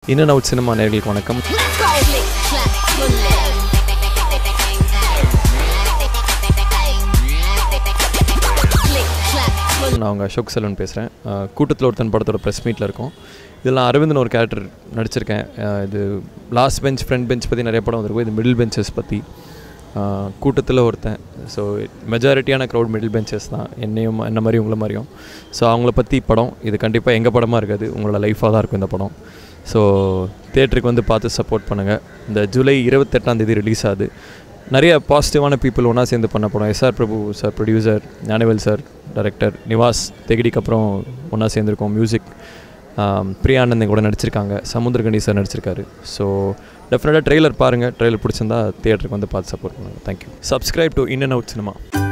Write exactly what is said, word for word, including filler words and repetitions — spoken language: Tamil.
In and Out Cinema நேயர்களுக்கு வணக்கம். நான் உங்கள் அசோக் செல்வன் பேசுகிறேன். கூட்டத்தில் ஒருத்தன் படத்தோட ப்ரெஸ் மீட்டில் இருக்கோம். இதெல்லாம் அரவிந்தன் ஒரு கேரக்டர் நடிச்சிருக்கேன். இது லாஸ்ட் பெஞ்ச் ஃப்ரண்ட் பெஞ்ச் பற்றி நிறைய படம் வந்திருக்கும். இது மிடில் பெஞ்சஸ் பற்றி. கூட்டத்தில் ஒருத்தன். ஸோ மெஜாரிட்டியான க்ரௌட் மிடில் பெஞ்சஸ் தான், என்னையும் என்ன மாதிரி உங்களை மாதிரியும். ஸோ அவங்கள பற்றி படம். இது கண்டிப்பாக எங்கள் படமாக இருக்காது, உங்களோட லைஃபாக தான் இருக்கும் இந்த படம். ஸோ தியேட்டருக்கு வந்து பார்த்து சப்போர்ட் பண்ணுங்கள். இந்த ஜூலை இருபத்தெட்டாந்தேதி ரிலீஸ் ஆகுது. நிறைய பாசிட்டிவான பீப்புள் ஒன்றா சேர்ந்து பண்ண படம். SR Prabhu sir producer, Gnanavel sir director, Nivas தெகிடிக்கு அப்புறம் ஒன்றா சேர்ந்துருக்கோம். மியூசிக் பிரியானந்த் கூட நடிச்சிருக்காங்க, சமுத்திரகணி சார் நடிச்சிருக்காரு. ஸோ டெஃபினட்டாக ட்ரெய்லர் பாருங்கள். ட்ரெய்லர் பிடிச்சிருந்தா தியேட்டருக்கு வந்து பார்த்து சப்போர்ட் பண்ணுங்கள். Thank you. Subscribe to in and out cinema.